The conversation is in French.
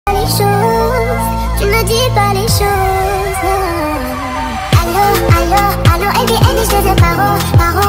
Les choses, tu ne dis pas les choses. Allô, allô, allô, et bien, je te paro, paro.